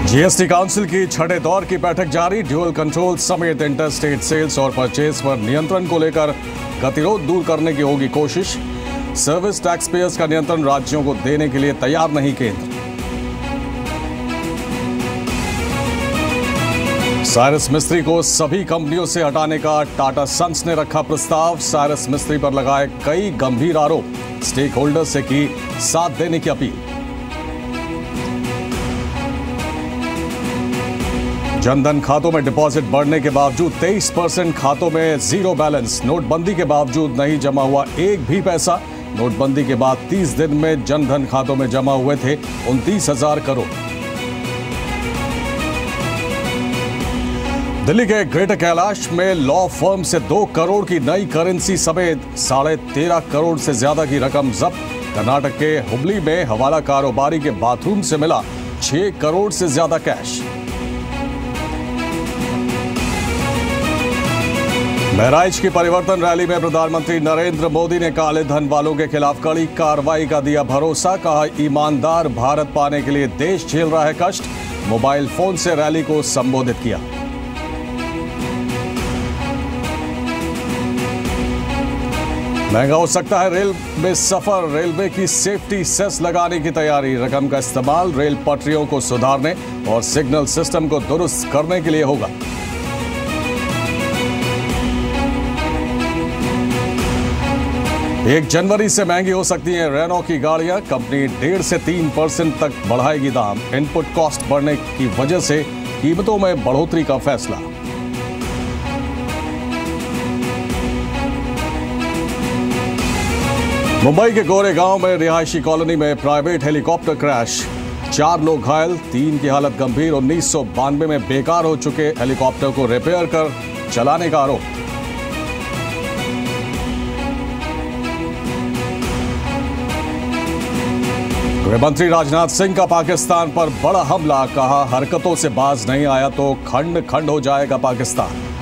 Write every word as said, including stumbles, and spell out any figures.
GST council की छठे दौर की बैठक जारी। ड्यूअल कंट्रोल समेत इंटर स्टेट सेल्स और परचेज पर नियंत्रण को लेकर गतिरोध दूर करने की होगी कोशिश। सर्विस टैक्स पेयर्स का नियंत्रण राज्यों को देने के लिए तैयार नहीं केंद्र। साइरस मिस्त्री को सभी कंपनियों से हटाने का टाटा सन्स ने रखा प्रस्ताव। साइरस मिस्त्री पर लगाए कई गंभीर आरोप। स्टेक होल्डर्स से की साथ देने की अपील। जनधन खातों में डिपॉजिट बढ़ने के बावजूद तेईस परसेंट खातों में जीरो बैलेंस। नोटबंदी के बावजूद नहीं जमा हुआ एक भी पैसा। नोटबंदी के बाद तीस दिन में जनधन खातों में जमा हुए थे उनतीस हजार करोड़। दिल्ली के ग्रेटर कैलाश में लॉ फर्म से दो करोड़ की नई करेंसी समेत साढ़े तेरह करोड़ से ज्यादा की रकम जब्त। कर्नाटक के हुबली में हवाला कारोबारी के बाथरूम से मिला छह करोड़ से ज्यादा कैश। बहराइच की परिवर्तन रैली में प्रधानमंत्री नरेंद्र मोदी ने काले धन वालों के खिलाफ कड़ी कार्रवाई का दिया भरोसा। कहा, ईमानदार भारत पाने के लिए देश झेल रहा है कष्ट। मोबाइल फोन से रैली को संबोधित किया। महंगा हो सकता है रेल में सफर। रेलवे की सेफ्टी सेस लगाने की तैयारी। रकम का इस्तेमाल रेल पटरियों को सुधारने और सिग्नल सिस्टम को दुरुस्त करने के लिए होगा। एक जनवरी से महंगी हो सकती हैं रेनो की गाड़ियां। कंपनी डेढ़ से तीन परसेंट तक बढ़ाएगी दाम। इनपुट कॉस्ट बढ़ने की वजह से कीमतों में बढ़ोतरी का फैसला। मुंबई के गोरेगांव में रिहायशी कॉलोनी में प्राइवेट हेलीकॉप्टर क्रैश। चार लोग घायल, तीन की हालत गंभीर। उन्नीस सौ बानवे में बेकार हो चुके हेलीकॉप्टर को रिपेयर कर चलाने का आरोप। गृहमंत्री राजनाथ सिंह का पाकिस्तान पर बड़ा हमला। कहा, हरकतों से बाज नहीं आया तो खंड खंड हो जाएगा पाकिस्तान।